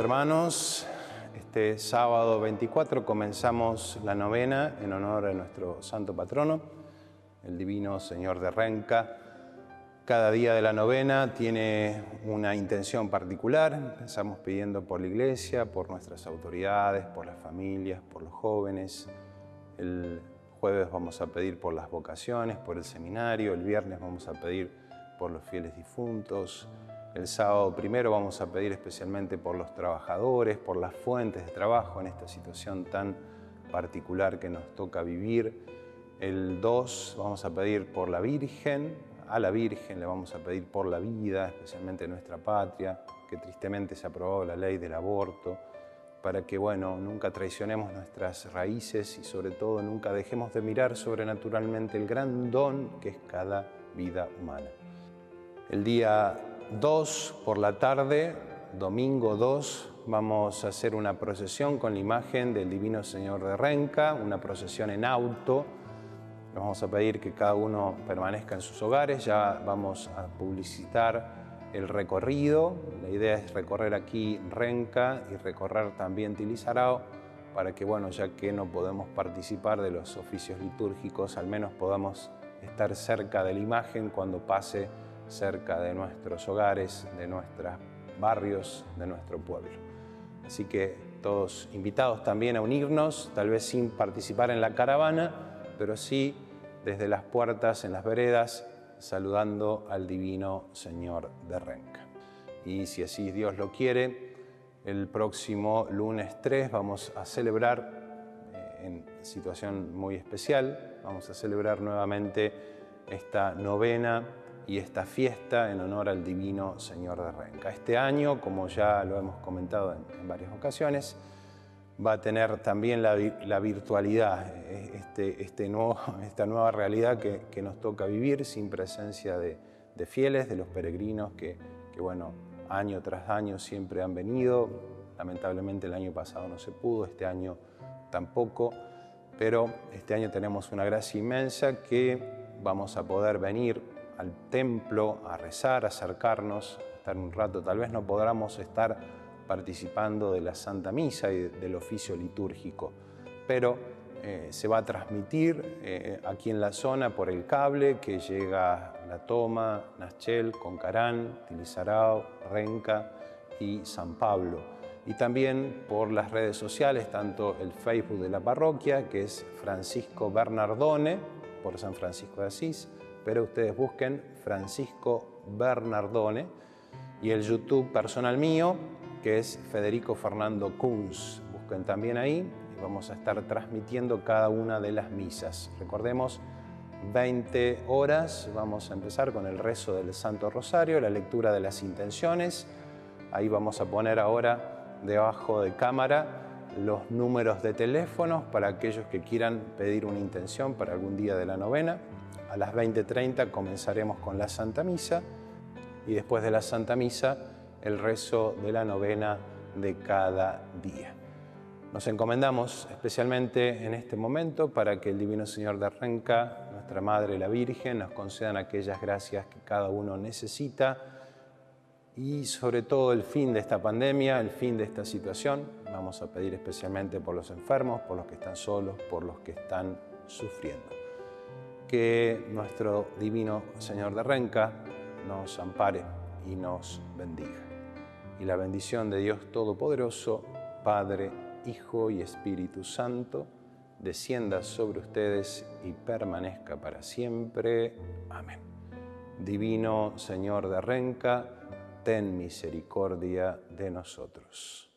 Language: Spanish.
hermanos, este sábado 24 comenzamos la novena en honor a nuestro santo patrono, el Divino Señor de Renca. Cada día de la novena tiene una intención particular. Empezamos pidiendo por la iglesia, por nuestras autoridades, por las familias, por los jóvenes. El jueves vamos a pedir por las vocaciones, por el seminario. El viernes vamos a pedir por los fieles difuntos. El sábado primero vamos a pedir especialmente por los trabajadores, por las fuentes de trabajo en esta situación tan particular que nos toca vivir. El 2 vamos a pedir por la Virgen, a la Virgen le vamos a pedir por la vida, especialmente en nuestra patria, que tristemente se ha aprobado la ley del aborto, para que, nunca traicionemos nuestras raíces y sobre todo nunca dejemos de mirar sobrenaturalmente el gran don que es cada vida humana. El día 2 por la tarde, domingo 2, vamos a hacer una procesión con la imagen del Divino Señor de Renca, una procesión en auto. Les vamos a pedir que cada uno permanezca en sus hogares. Ya vamos a publicitar el recorrido. La idea es recorrer aquí Renca y recorrer también Tilizarao para que, ya que no podemos participar de los oficios litúrgicos, al menos podamos estar cerca de la imagen cuando pase cerca de nuestros hogares, de nuestros barrios, de nuestro pueblo. Así que todos invitados también a unirnos, tal vez sin participar en la caravana, pero sí desde las puertas, en las veredas, saludando al Divino Señor de Renca. Y si así Dios lo quiere, el próximo lunes 3 vamos a celebrar, en situación muy especial, vamos a celebrar nuevamente esta novena y esta fiesta en honor al Divino Señor de Renca. Este año, como ya lo hemos comentado en varias ocasiones, va a tener también la virtualidad, esta nueva realidad que nos toca vivir sin presencia de fieles, de los peregrinos que año tras año siempre han venido. Lamentablemente el año pasado no se pudo, este año tampoco, pero este año tenemos una gracia inmensa que vamos a poder venir al templo a rezar, a acercarnos, a estar un rato. Tal vez no podamos estar participando de la Santa Misa y del oficio litúrgico, pero se va a transmitir aquí en la zona por el cable que llega a La Toma, Naschel, Concarán, Tilizarao, Renca y San Pablo. Y también por las redes sociales, tanto el Facebook de la parroquia, que es Francisco Bernardone, por San Francisco de Asís, pero ustedes busquen Francisco Bernardone, y el YouTube personal mío, que es Federico Fernando Kunz. Busquen también ahí y vamos a estar transmitiendo cada una de las misas. Recordemos, 20 horas, vamos a empezar con el rezo del Santo Rosario, la lectura de las intenciones. Ahí vamos a poner ahora debajo de cámara los números de teléfonos para aquellos que quieran pedir una intención para algún día de la novena. A las 20:30 comenzaremos con la Santa Misa y después de la Santa Misa el rezo de la novena de cada día. Nos encomendamos especialmente en este momento para que el Divino Señor de Renca, nuestra Madre la Virgen, nos concedan aquellas gracias que cada uno necesita y sobre todo el fin de esta pandemia, el fin de esta situación. Vamos a pedir especialmente por los enfermos, por los que están solos, por los que están sufriendo. Que nuestro Divino Señor de Renca nos ampare y nos bendiga. Y la bendición de Dios Todopoderoso, Padre, Hijo y Espíritu Santo, descienda sobre ustedes y permanezca para siempre. Amén. Divino Señor de Renca, ten misericordia de nosotros.